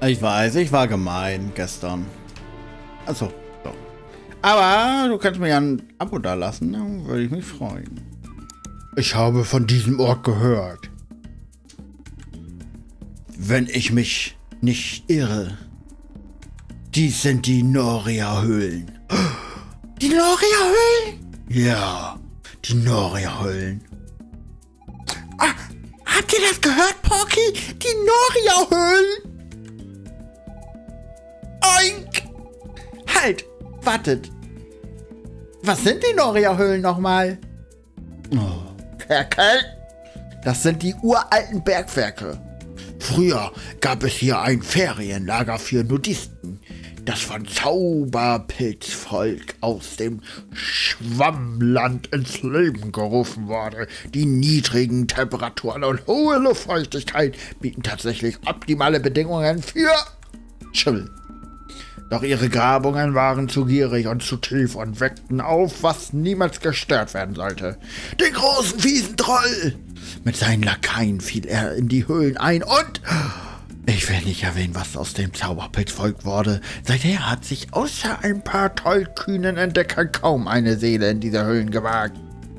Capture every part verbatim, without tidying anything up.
Ich weiß, ich war gemein gestern. Achso, so. Aber du kannst mir ja ein Abo da lassen, dann würde ich mich freuen. Ich habe von diesem Ort gehört. Wenn ich mich nicht irre. Dies sind die Noria-Höhlen. Die Noria-Höhlen? Ja, die Noria-Höhlen. Ah, habt ihr das gehört, Porky? Die Noria-Höhlen? Oink! Halt! Wartet! Was sind die Noria-Höhlen nochmal? Oh, Ferkel? Das sind die uralten Bergwerke. Früher gab es hier ein Ferienlager für Nudisten, das von Zauberpilzvolk aus dem Schwammland ins Leben gerufen wurde. Die niedrigen Temperaturen und hohe Luftfeuchtigkeit bieten tatsächlich optimale Bedingungen für Schimmel. Doch ihre Grabungen waren zu gierig und zu tief und weckten auf, was niemals gestört werden sollte. Den großen, fiesen Troll! Mit seinen Lakaien fiel er in die Höhlen ein und... Ich will nicht erwähnen, was aus dem Zauberpilzvolk wurde. Seither hat sich außer ein paar tollkühnen Entdeckern kaum eine Seele in diese Höhlen gewagt.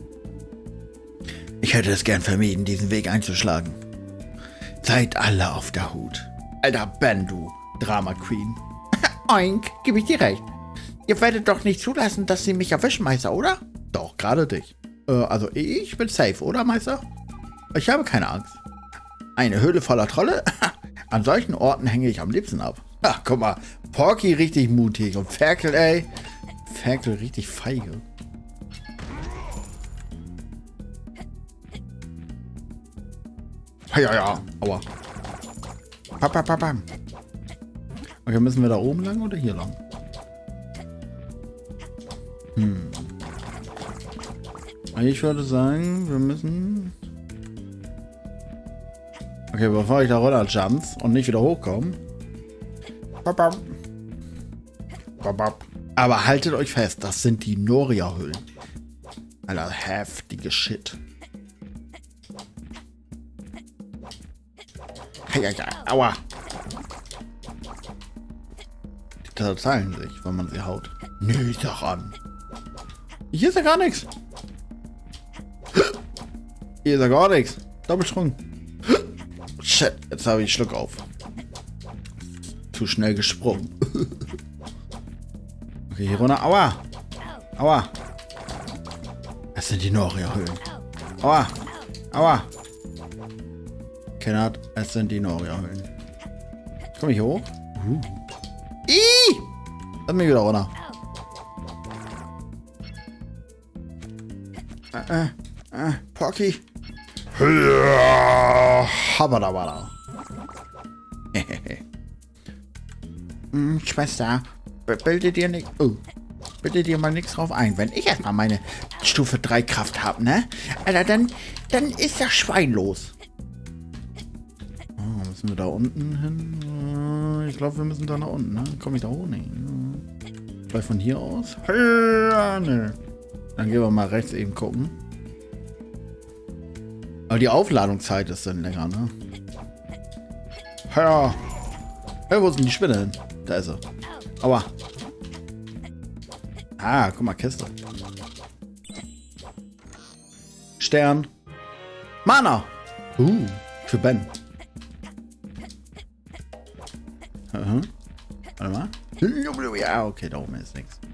Ich hätte es gern vermieden, diesen Weg einzuschlagen. Seid alle auf der Hut. Alter Ben, du Drama Queen. Oink, gebe ich dir recht. Ihr werdet doch nicht zulassen, dass sie mich erwischen, Meister, oder? Doch, gerade dich. Äh, also ich bin safe, oder, Meister? Ich habe keine Angst. Eine Höhle voller Trolle? An solchen Orten hänge ich am liebsten ab. Ach, guck mal. Porky richtig mutig und Ferkel, ey. Ferkel richtig feige. Ja, ja, aua. Papa, papa. Okay, müssen wir da oben lang oder hier lang? Hm. Ich würde sagen, wir müssen... Okay, bevor ich da runter jumps und nicht wieder hochkomme. Aber haltet euch fest, das sind die Noria-Höhlen. Alter, heftige Shit. Ja, ja, aua. Die zerteilen sich, wenn man sie haut. Nö, ich sag an. Hier ist ja gar nichts. Hier ist ja gar nichts. Doppelsprung. Shit, jetzt habe ich Schluck auf. Zu schnell gesprungen. Okay, hier runter. Aua. Aua. Das sind die Noria-Höhlen. Aua. Aua. Kennert, es sind die Noria-Höhlen. Komm ich hier hoch? Uh. Ih! Lass mich wieder runter. Äh, äh, äh, Porky. Habadabada. hm, Schwester, bilde dir nicht, oh, bilde dir mal nichts drauf ein. Wenn ich erstmal meine Stufe drei Kraft habe, ne? Alter, dann, dann ist das Schwein los. Oh, müssen wir da unten hin? Ich glaube, wir müssen da nach unten, ne? Komme ich da hoch? Nee. Vielleicht von hier aus? Ja, ne. Dann gehen wir mal rechts eben gucken. Aber die Aufladungszeit ist dann länger, ne? Ja. Hey, wo ist denn die Spinne hin? Da ist sie. Aua. Ah, guck mal, Kiste. Stern. Mana. Uh, für Ben. Uh-huh. Warte mal. Ja, okay, da oben ist nichts.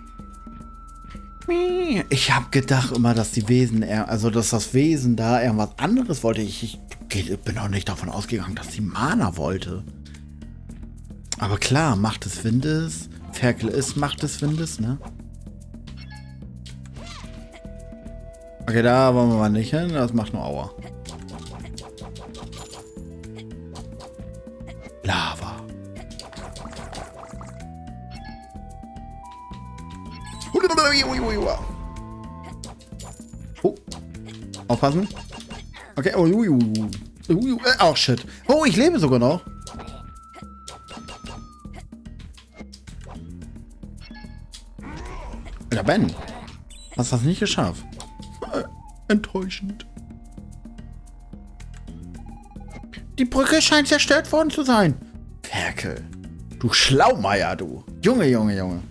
Ich habe gedacht immer, dass die Wesen, also dass das Wesen da irgendwas anderes wollte. Ich, ich bin auch nicht davon ausgegangen, dass sie Mana wollte. Aber klar, Macht des Windes, Ferkel ist Macht des Windes, ne? Okay, da wollen wir mal nicht hin, das macht nur Aua. Lava. Oh. Aufpassen. Okay. Oh, uh, uh, uh, uh. Oh, shit. Oh, ich lebe sogar noch. Alter, Ben. Hast das nicht geschafft? Äh, enttäuschend. Die Brücke scheint zerstört worden zu sein. Ferkel. Du Schlaumeier, du. Junge, Junge, Junge.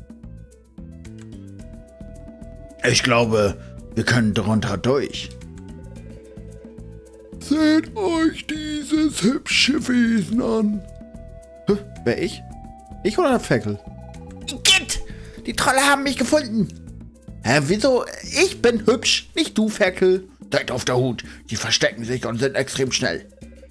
Ich glaube, wir können drunter durch. Seht euch dieses hübsche Wesen an. Hä, wer ich? Ich oder der Ferkel? Igitt! Die Trolle haben mich gefunden. Hä, wieso? Ich bin hübsch, nicht du, Ferkel. Seid auf der Hut. Die verstecken sich und sind extrem schnell.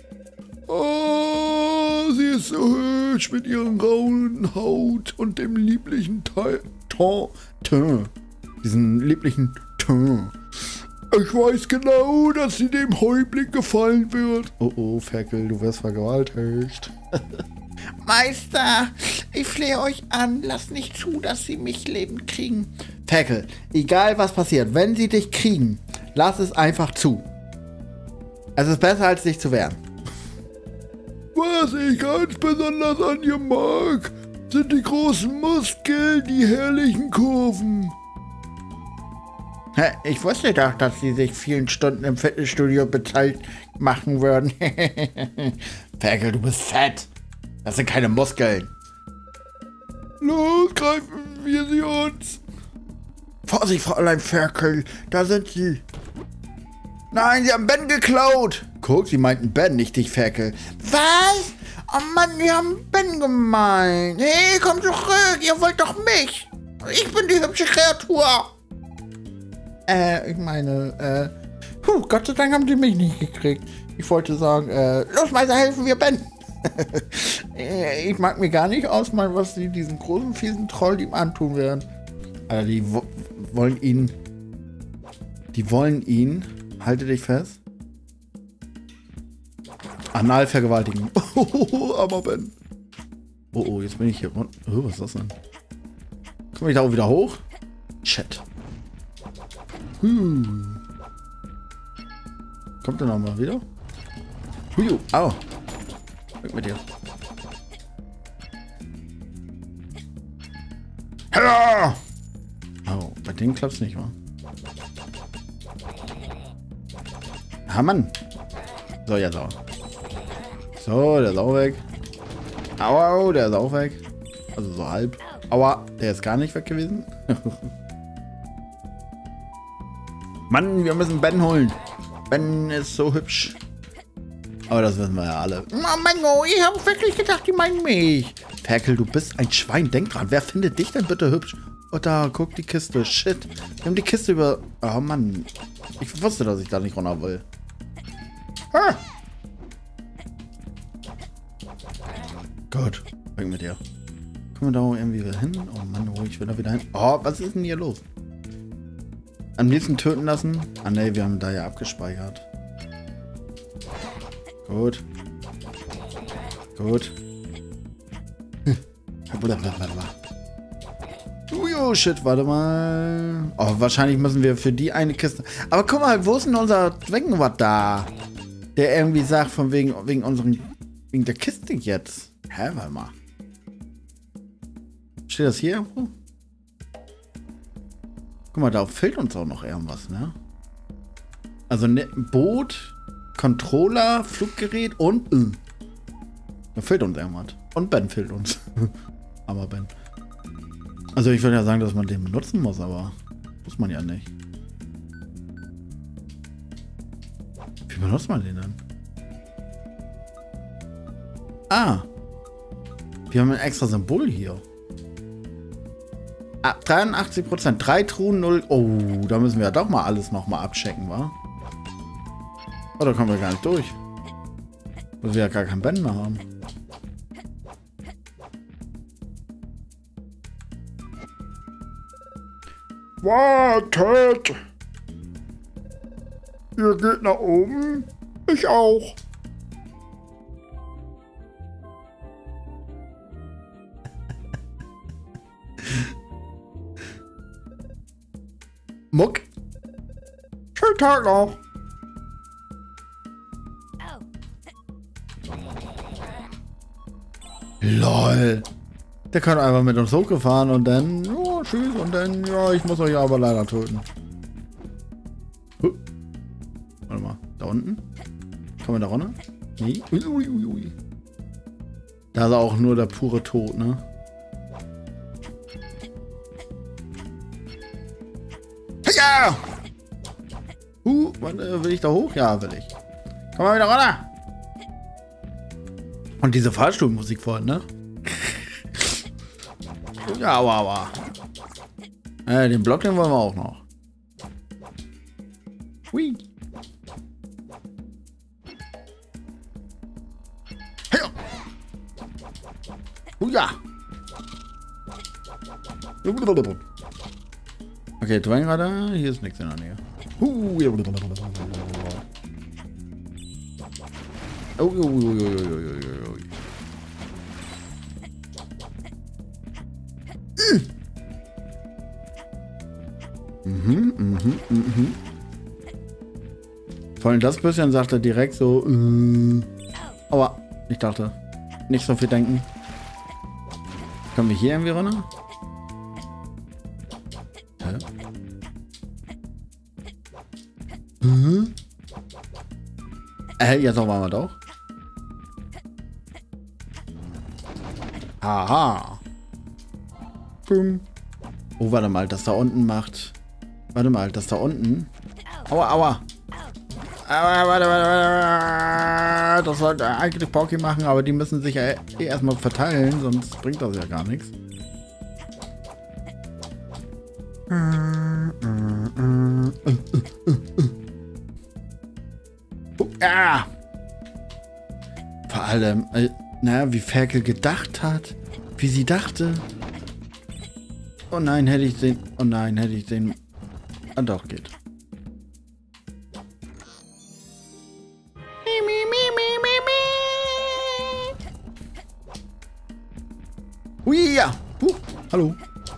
Oh, sie ist so hübsch mit ihren rauen Haut und dem lieblichen Teil. Ton. Diesen lieblichen Ton. Ich weiß genau, dass sie dem Häuptling gefallen wird. Oh oh, Ferkel, du wirst vergewaltigt. Meister, ich flehe euch an, lasst nicht zu, dass sie mich lebend kriegen. Ferkel, egal was passiert, wenn sie dich kriegen, lass es einfach zu. Es ist besser, als dich zu wehren. Was ich ganz besonders an ihr mag, sind die großen Muskeln, die herrlichen Kurven. Ich wusste doch, dass sie sich vielen Stunden im Fitnessstudio bezahlt machen würden. Ferkel, du bist fett. Das sind keine Muskeln. Los, greifen wir sie uns. Vorsicht, Fräulein Ferkel, da sind sie. Nein, sie haben Ben geklaut. Guck, sie meinten Ben, nicht dich, Ferkel. Was? Oh Mann, wir haben Ben gemeint. Hey, komm zurück, ihr wollt doch mich. Ich bin die hübsche Kreatur. Äh, ich meine, äh, puh, Gott sei Dank haben die mich nicht gekriegt. Ich wollte sagen, äh, los, Meister, helfen wir Ben. Ich mag mir gar nicht ausmalen, was sie diesen großen, fiesen Troll ihm antun werden. Also die wo wollen ihn, die wollen ihn, halte dich fest, anal vergewaltigen. Oh, aber Ben. Oh, oh, jetzt bin ich hier. Oh, was ist das denn? Komme ich da auch wieder hoch? Shit. Hm. Kommt er nochmal wieder? Huju, au. Weg mit dir. Hallo! Oh, bei dem klappt's nicht, wa? Ah, Mann. So, jetzt auch. So, der ist auch weg. Aua, der ist auch weg. Also so halb. Aua, der ist gar nicht weg gewesen. Mann, wir müssen Ben holen. Ben ist so hübsch. Aber das wissen wir ja alle. Oh Mann, oh, ich habe wirklich gedacht, die meinen mich. Ferkel, du bist ein Schwein. Denk dran, wer findet dich denn bitte hübsch? Oh, da, guck die Kiste. Shit. Wir haben die Kiste über... Oh Mann. Ich wusste, dass ich da nicht runter will. Ah. Gut. Weg mit dir. Kommen wir da irgendwie wieder hin? Oh Mann, oh, ich will da wieder hin. Oh, was ist denn hier los? Am liebsten töten lassen? Ah ne, wir haben da ja abgespeichert. Gut. Gut. Oh shit, warte mal. Oh, wahrscheinlich müssen wir für die eine Kiste. Aber guck mal, wo ist denn unser Wengenwatt da? Der irgendwie sagt, von wegen, wegen unseren. Wegen der Kiste jetzt. Hä, warte mal. Steht das hier irgendwo? Guck mal, da fehlt uns auch noch irgendwas, ne? Also ne, Boot, Controller, Fluggerät und äh. Da fehlt uns irgendwas. Und Ben fehlt uns. Aber Ben. Also ich würde ja sagen, dass man den benutzen muss, aber muss man ja nicht. Wie benutzt man den denn? Ah. Wir haben ein extra Symbol hier. Ah, dreiundachtzig Prozent. Drei Truhen, null. Oh, da müssen wir ja doch mal alles nochmal abchecken, wa? Oh, da kommen wir gar nicht durch. Weil wir ja gar kein Ben mehr haben. Wartet! Ihr geht nach oben? Ich auch. Muck. Schönen Tag noch. Lol. Der kann einfach mit uns hochgefahren und dann, oh, tschüss, und dann, ja, ich muss euch aber leider töten. Huh. Warte mal, da unten? Kommen wir da runter? Nee. Ui, ui, ui. Da ist auch nur der pure Tod, ne? Ja! Uh, warte, will ich da hoch? Ja, will ich. Komm mal wieder runter! Und diese Fahrstuhlmusik vorhin, ne? Ja, aua, aua. Äh, den Block, den wollen wir auch noch. Hui. Ja. Oh ja. Okay, Dwayne, hier ist nichts in der Nähe. Uh. Oh, oh, oh, oh, oh, oh, oh. Mhm, mhm, mhm. Vor allem das bisschen sagt er direkt so. Äh, aber ich dachte, nicht so viel denken. Können wir hier irgendwie runter? Hä? Mhm. Äh, jetzt noch waren wir doch. Aha. Boom. Oh, warte mal, das da unten macht. Warte mal, das da unten. Aua, aua. Aua, warte, warte, warte. Das sollte eigentlich Porky machen, aber die müssen sich ja eh erstmal verteilen, sonst bringt das ja gar nichts. Oh, ah. Vor allem, äh, naja, wie Ferkel gedacht hat, wie sie dachte. Oh nein, hätte ich den. Oh nein, hätte ich den. Ah, doch, geht. Ui, ja. Huh, hallo.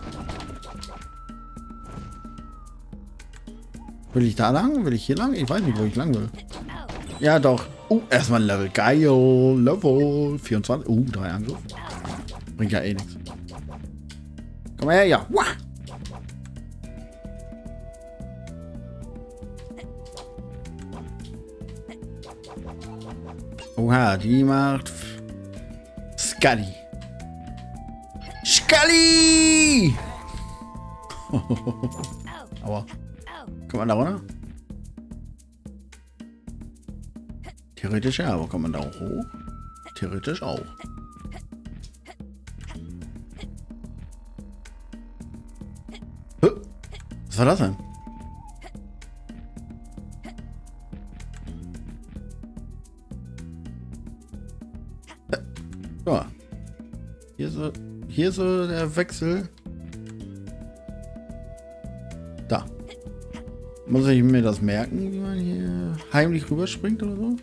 Will ich da lang? Will ich hier lang? Ich weiß nicht, wo ich lang will. Ja, doch. Uh, erstmal ein Level. Geil. Level vierundzwanzig. Uh, drei Angriff. Bringt ja eh nichts. Komm her, ja. Wah. Oha, die macht Scully. Scully! Aua. Kommt man da runter? Theoretisch ja, aber kommt man da auch hoch? Theoretisch auch. Was war das denn? Guck mal. Hier so, hier so der Wechsel. Da. Muss ich mir das merken, wie man hier heimlich rüberspringt oder so?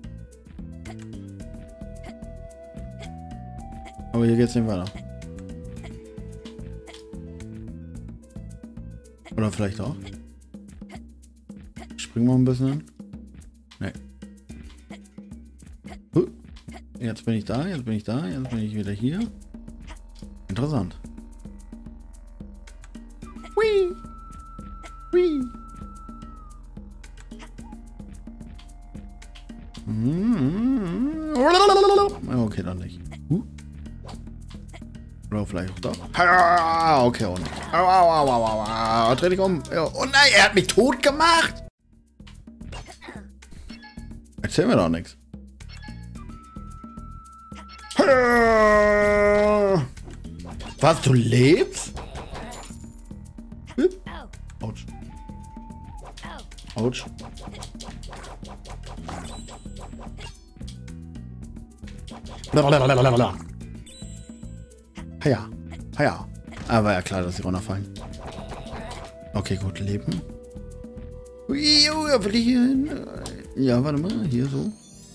Aber hier geht's nicht weiter. Oder vielleicht auch. Springen wir ein bisschen. Nee. Huh. Jetzt bin ich da, jetzt bin ich da, jetzt bin ich wieder hier. Interessant. Hui. Hui. Okay, dann nicht. Huh. Oder vielleicht auch da. Ah, okay, auch nicht. Au, au, au, au, au, au. Dreh dich um. Oh nein, er hat mich tot gemacht. Erzähl mir doch nichts. Was, du lebst? Autsch. Autsch. Blablabla. Ja, ja. Aber ja klar, dass sie runterfallen. Okay, gut, leben. Ui, will ich hier hin? Ja, warte mal, hier so.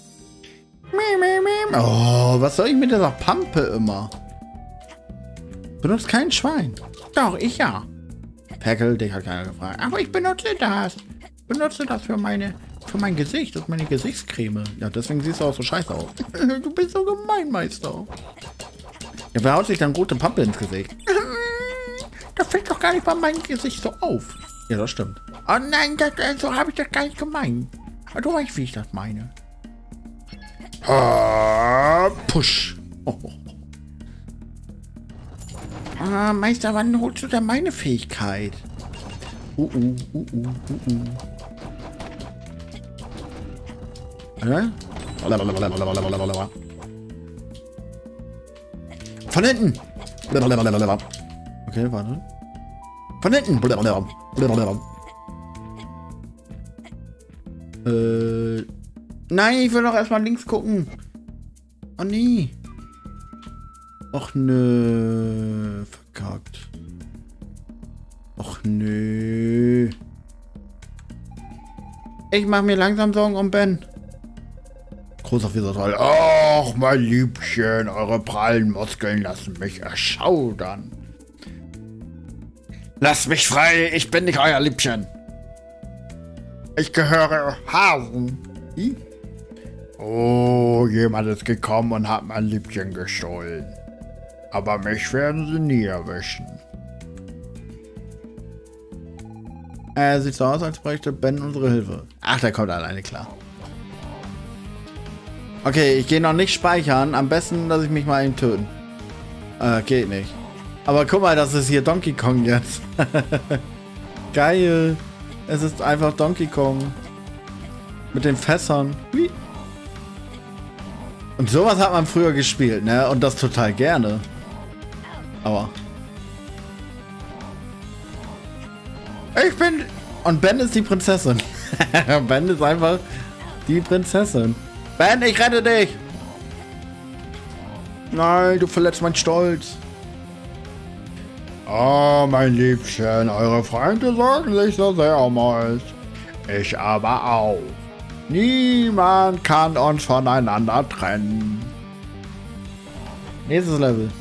Oh, was soll ich mit dieser Pampe immer? Benutzt kein Schwein. Doch, ich ja. Ferkel, dich hat keiner gefragt. Aber ich benutze das. Benutze das für meine, für mein Gesicht. Das ist meine Gesichtscreme. Ja, deswegen siehst du auch so scheiße aus. Du bist so gemein, Meister. Ja, wer haut sich dann rote Pampe ins Gesicht? Das fällt doch gar nicht bei meinem Gesicht so auf. Ja, das stimmt. Oh nein, das, so habe ich das gar nicht gemeint. Aber du weißt, wie ich das meine. Ah, push. Ah, Meister, wann holst du denn meine Fähigkeit? Uh, uh, uh, uh, uh, uh. Hä? Von hinten! Okay, warte. Von hinten! Äh. Nein, ich will doch erstmal links gucken. Oh nee. Och nö. Verkackt. Och nö. Ich mach mir langsam Sorgen um Ben. Großer Fieserteil. Ach, mein Liebchen, eure prallen Muskeln lassen mich erschaudern. Lasst mich frei, ich bin nicht euer Liebchen. Ich gehöre Hasen. Hm? Oh, jemand ist gekommen und hat mein Liebchen gestohlen. Aber mich werden sie nie erwischen. Er sieht so aus, als bräuchte Ben unsere Hilfe. Ach, der kommt alleine klar. Okay, ich gehe noch nicht speichern. Am besten, dass ich mich mal eben töten. Äh, geht nicht. Aber guck mal, das ist hier Donkey Kong jetzt. Geil. Es ist einfach Donkey Kong. Mit den Fässern. Hui. Und sowas hat man früher gespielt, ne? Und das total gerne. Aber. Ich bin... Und Ben ist die Prinzessin. Ben ist einfach die Prinzessin. Ben, ich rette dich! Nein, du verletzt meinen Stolz. Oh, mein Liebchen, eure Freunde sorgen sich so sehr um euch. Ich aber auch. Niemand kann uns voneinander trennen. Nächstes Level.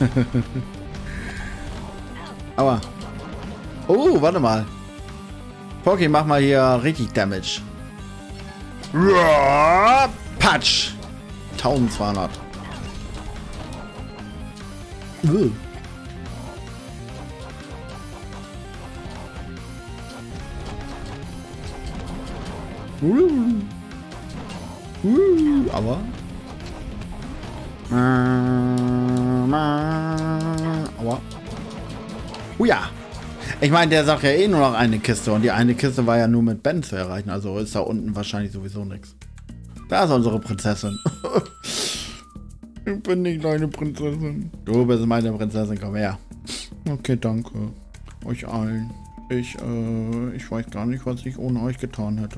Aua. Oh, warte mal. Poki, mach mal hier richtig Damage. Patsch. eintausendzweihundert. Uh. Uh. Uh. Aber. Aua. Oh ja. Ich meine, der sagt ja eh nur noch eine Kiste. Und die eine Kiste war ja nur mit Ben zu erreichen. Also ist da unten wahrscheinlich sowieso nichts. Da ist unsere Prinzessin. Ich bin nicht deine Prinzessin. Du bist meine Prinzessin, komm her. Okay, danke. Euch allen. Ich, äh, ich weiß gar nicht, was ich ohne euch getan hätte.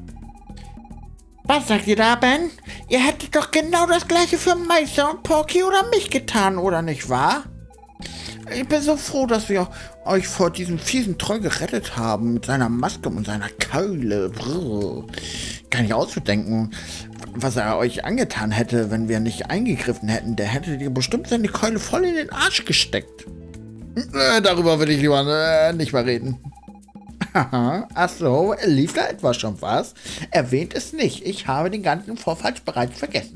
Was sagt ihr da, Ben? Ihr hättet doch genau das gleiche für Meister und Porky oder mich getan, oder nicht wahr? Ich bin so froh, dass wir euch vor diesem fiesen Troll gerettet haben. Mit seiner Maske und seiner Keule. Brrr. Kann ich auszudenken, was er euch angetan hätte, wenn wir nicht eingegriffen hätten. Der hätte dir bestimmt seine Keule voll in den Arsch gesteckt. Äh, darüber will ich lieber äh, nicht mehr reden. Ach so, lief da etwas schon was? Erwähnt es nicht. Ich habe den ganzen Vorfall bereits vergessen.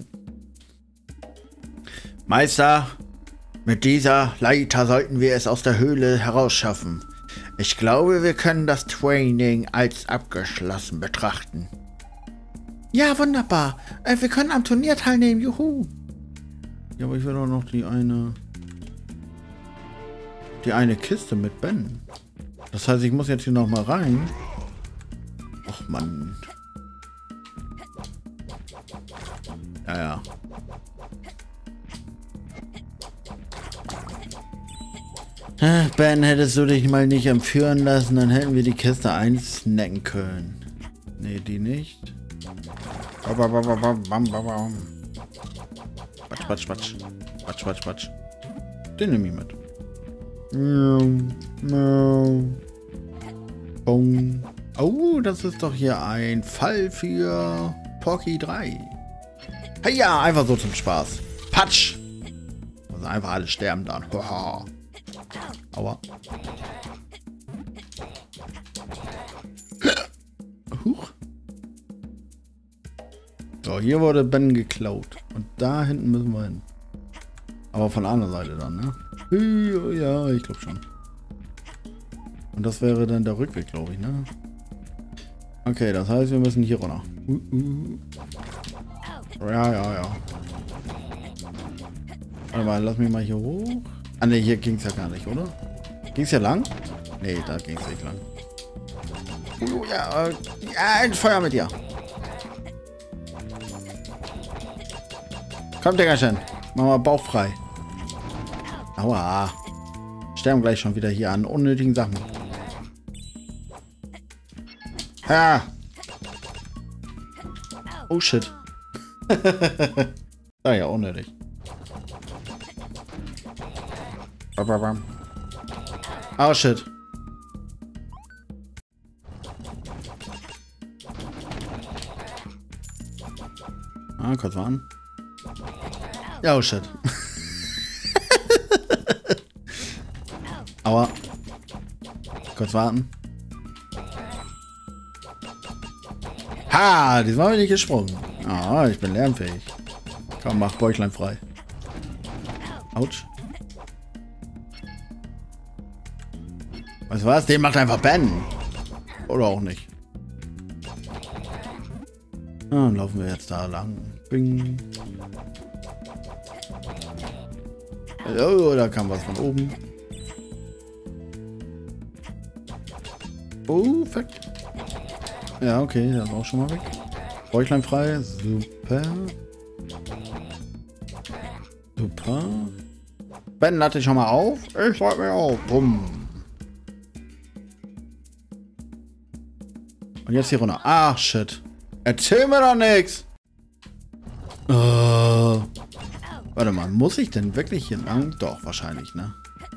Meister, mit dieser Leiter sollten wir es aus der Höhle herausschaffen. Ich glaube, wir können das Training als abgeschlossen betrachten. Ja, wunderbar. Äh, wir können am Turnier teilnehmen. Juhu. Ja, aber ich will doch noch die eine... Die eine Kiste mit Ben. Das heißt, ich muss jetzt hier noch mal rein. Och, Mann. Ja, ja. Ben, hättest du dich mal nicht entführen lassen, dann hätten wir die Kiste einsnacken können. Nee, die nicht. Quatsch, quatsch, quatsch. Quatsch, quatsch, quatsch. Den nehme ich mit. Oh, das ist doch hier ein Fall für Porky drei. Hey, ja, einfach so zum Spaß. Patsch! Also einfach alle sterben dann. Aua. Huch. So, hier wurde Ben geklaut. Und da hinten müssen wir hin. Aber von der anderen Seite dann, ne? Ja, ich glaube schon. Und das wäre dann der Rückweg, glaube ich, ne? Okay, das heißt, wir müssen hier runter. Uh, uh. Ja, ja, ja. Warte mal, lass mich mal hier hoch. Ah ne, hier ging es ja gar nicht, oder? Ging es ja lang? Ne, da ging es nicht lang. Uh, ja, äh, ja, ein Feuer mit dir. Komm, Diggerchen. Mach mal Bauch frei. Aua. Sterben gleich schon wieder hier an unnötigen Sachen. Ja. Oh shit. Ah ja, unnötig. Oh shit. Ah, kurz warten. Ja, oh shit. Aua. Kurz warten. Ha, diesmal bin ich gesprungen. Ah, ich bin lernfähig. Komm, mach Bäuchlein frei. Autsch. Weißt du was? Den macht einfach Ben. Oder auch nicht. Ah, dann laufen wir jetzt da lang. Bing. Oh, da kam was von oben. Oh, fuck. Ja, okay, das ist auch schon mal weg. Bäuchlein frei. Super. Super. Ben, lade dich schon mal auf. Ich lade mich auf. Bumm. Und jetzt hier runter. Ach, shit. Erzähl mir doch nichts. Uh, warte mal, muss ich denn wirklich hier lang? Doch, wahrscheinlich, ne?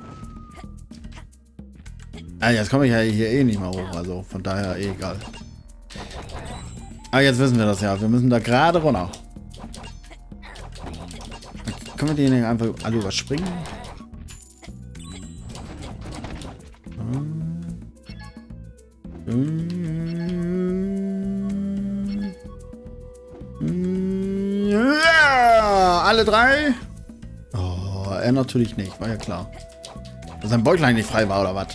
Ah, jetzt komme ich ja hier eh nicht mal hoch, also von daher eh egal. Ah, jetzt wissen wir das ja. Wir müssen da gerade runter. Können wir die einfach alle überspringen? Ja, alle drei? Oh, er natürlich nicht, war ja klar. Dass sein Bäuchlein nicht frei war, oder was?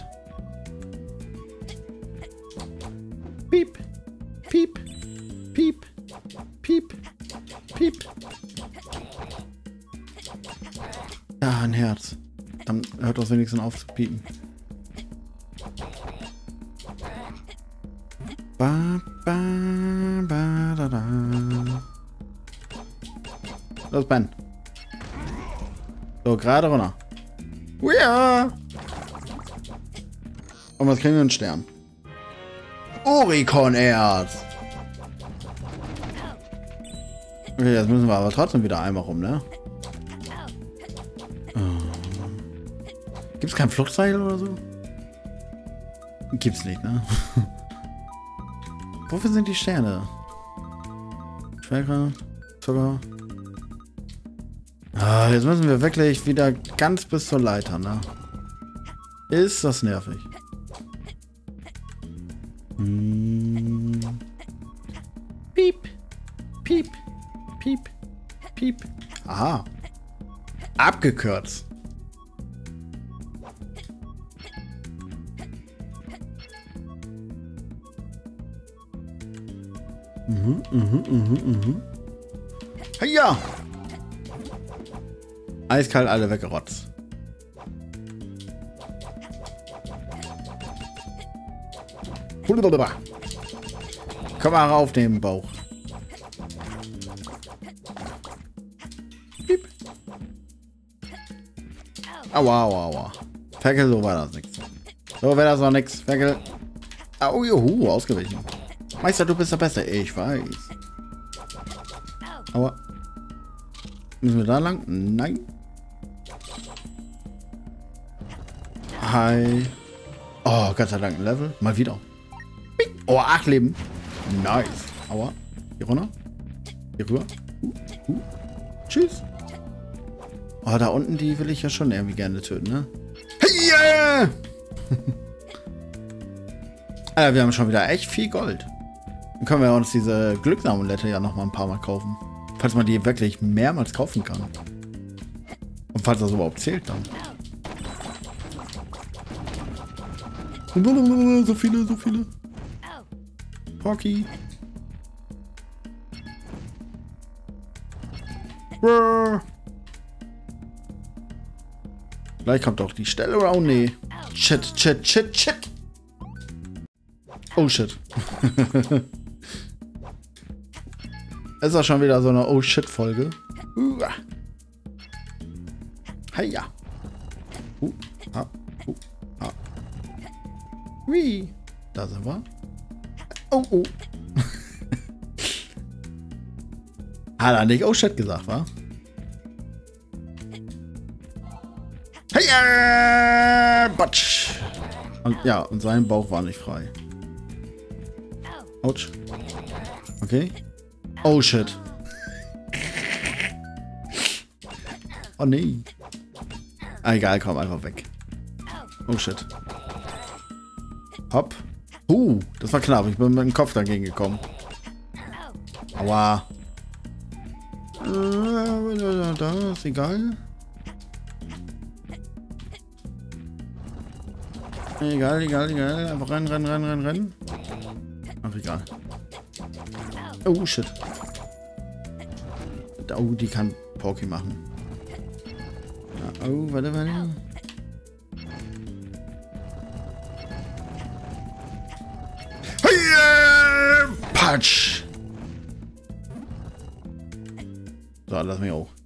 Piep, piep, piep, piep, piep. Ja, ein Herz. Dann hört das wenigstens auf zu piepen. Ba, ba, ba, da, da. Los, Ben. So, gerade runter. Ja. Und was kriegen wir? Einen Stern. Oricon-Erz. Okay, jetzt müssen wir aber trotzdem wieder einmal rum, ne? Gibt es kein Fluchtseil oder so? Gibt's nicht, ne? Wofür sind die Sterne? Schwerkraft, Zucker. Ah, jetzt müssen wir wirklich wieder ganz bis zur Leiter, ne? Ist das nervig. Hm. Piep, piep, piep, piep. Aha. Abgekürzt. Mhm, mhm, mhm, mhm. Ja. Eiskalt alle weggerotzt. Komm mal rauf den Bauch. Piep. Aua, aua, aua. Ferkel, so war das nichts. So wäre das noch nichts. Ferkel. Au, juhu, ausgewichen. Meister, du bist der Beste. Ich weiß. Aua. Müssen wir da lang? Nein. Hi. Oh, Gott sei Dank ein Level. Mal wieder. Oh, acht Leben. Nice. Aua. Hier runter. Hier rüber. Uh, uh. Tschüss. Oh, da unten, die will ich ja schon irgendwie gerne töten, ne? Hey, yeah! Alter, wir haben schon wieder echt viel Gold. Dann können wir uns diese Glücksamulette ja noch mal ein paar Mal kaufen. Falls man die wirklich mehrmals kaufen kann. Und falls das überhaupt zählt dann. So viele, so viele. Porky. Vielleicht kommt doch die Stelle oder oh nee. Shit, shit, shit, shit. Oh shit. Ist auch schon wieder so eine Oh shit Folge. Uh. Heia. Uh, ha, uh, ha. Wie? Da sind wir. Oh, oh. Hat er nicht Oh shit gesagt, wa? Heia! Batsch. Und ja, und sein Bauch war nicht frei. Autsch. Okay. Oh shit. Oh nee. Ah, egal, komm einfach weg. Oh shit. Hopp. Uh, das war knapp. Ich bin mit dem Kopf dagegen gekommen. Aua. Äh, da ist egal. Egal, egal, egal. Einfach rennen, rennen, rennen, rennen, rennen. Ach, egal. Oh, shit. Oh, die kann Porky machen. Ja, oh, warte, warte. Hey, Patsch! So, lass mich auch.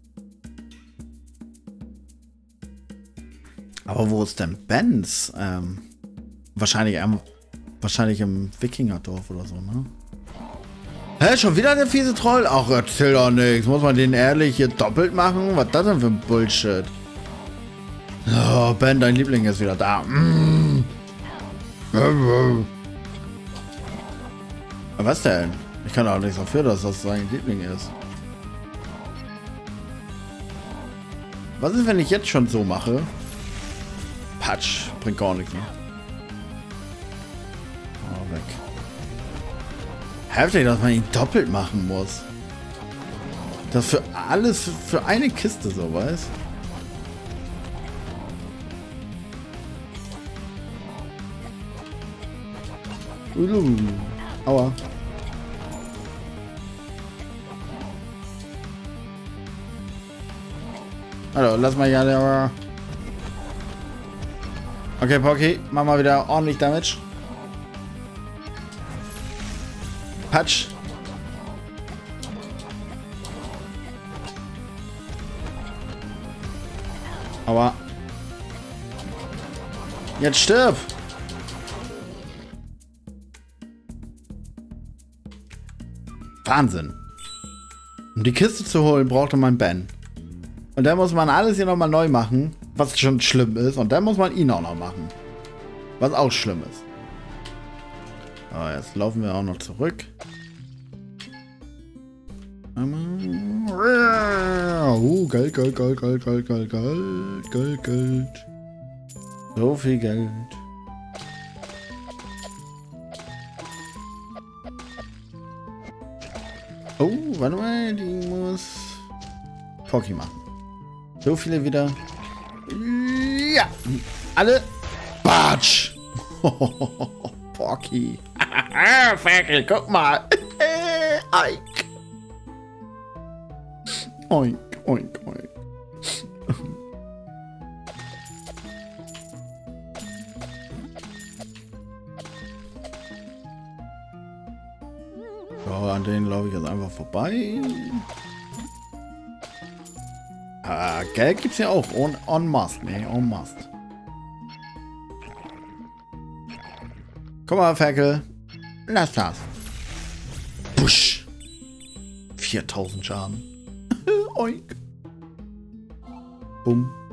Aber wo ist denn Benz? Ähm, wahrscheinlich, ähm, wahrscheinlich im Wikingerdorf oder so, ne? Hä, schon wieder der fiese Troll? Ach, erzähl doch nichts. Muss man den ehrlich hier doppelt machen? Was ist das denn für ein Bullshit? Oh, Ben, dein Liebling ist wieder da. Mm. Was denn? Ich kann auch nichts dafür, dass das sein Liebling ist. Was ist, wenn ich jetzt schon so mache? Patsch, bringt gar nichts mehr. Oh, weg. Heftig, dass man ihn doppelt machen muss. Das für alles, für eine Kiste so, weißt? Ulu. Aua. Hallo, lass mal ja der. Okay, Porky, mach mal wieder ordentlich Damage. Patsch. Aber. Jetzt stirb! Wahnsinn. Um die Kiste zu holen, brauchte man Ben. Und dann muss man alles hier nochmal neu machen, was schon schlimm ist. Und dann muss man ihn auch noch machen. Was auch schlimm ist. Aber jetzt laufen wir auch noch zurück. Oh, Geld, Geld, Geld, Geld, Geld, Geld, Geld, Geld, Geld. So viel Geld. Oh, warte mal, die muss Porky machen. So viele wieder. Ja, alle. Batsch. Porky. Ferkel, guck mal. Oink. Oink, oink, oink. So, an denen laufe ich jetzt einfach vorbei. Ah, Geld gibt's ja auch. On, on must, ne? On must. Guck mal, Ferkel. Lass das. Push. viertausend Schaden. Oink. Bumm.